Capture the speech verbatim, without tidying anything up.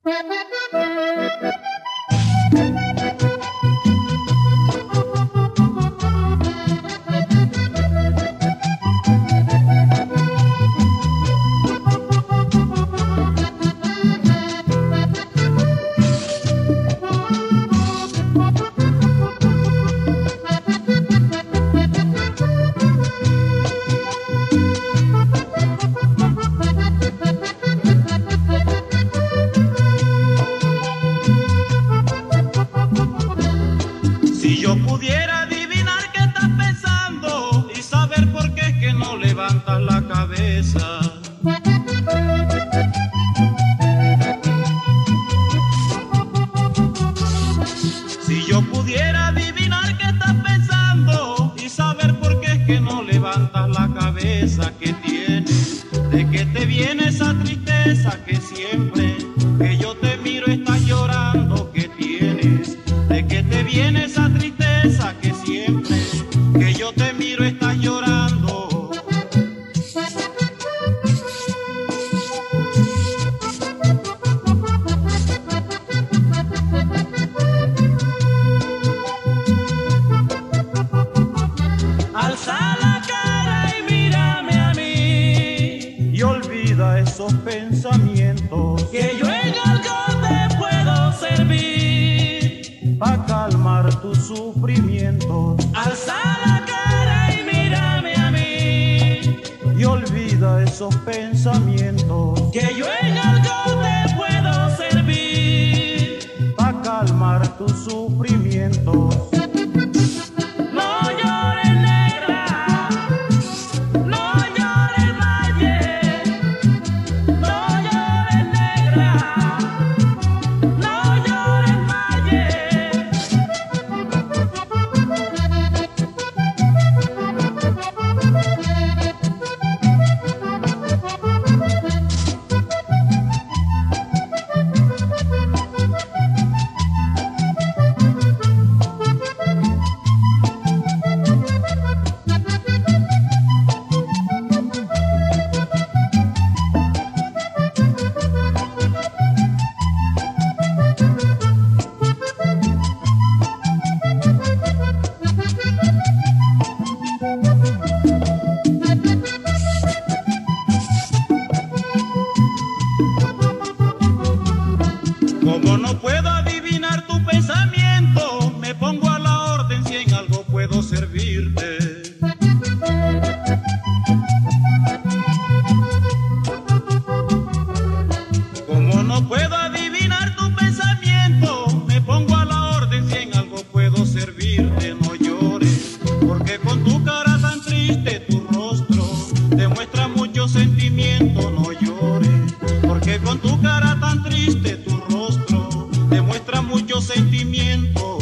Si yo pudiera adivinar qué estás pensando y saber por qué es que no levantas la cabeza. Si yo pudiera adivinar qué estás pensando y saber por qué es que no levantas la cabeza, ¿qué tienes? ¿De qué te viene esa tristeza que siempre que yo te miro estás llorando? ¿Qué tienes? ¿De qué te viene esa tristeza que siempre que yo te miro estás llorando? Alza la cara y mírame a mí Y olvida esos pensamientos que yo en algo te puedo servir pa' calmar tus sufrimientos. Alza la cara y mírame a mí Y olvida esos pensamientos que yo en algo te puedo servir pa' calmar tus sufrimientos. No llores negra, no llores valle, no llores negra, no llores valle. Como no puedo adivinar tu pensamiento, me pongo a la orden si en algo puedo servirte. Como no puedo adivinar tu pensamiento, me pongo a la orden si en algo puedo servirte. No llores, porque con tu cara tan triste, tu rostro demuestra mucho sentimiento. No llores, porque con tu cara tan triste, tu rostro demuestra mucho sentimiento.